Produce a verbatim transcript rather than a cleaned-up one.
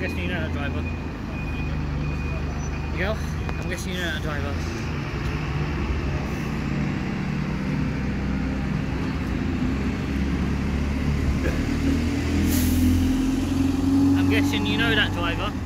guessing you know that driver. Miguel, I'm guessing you know that driver. I'm guessing you know that driver.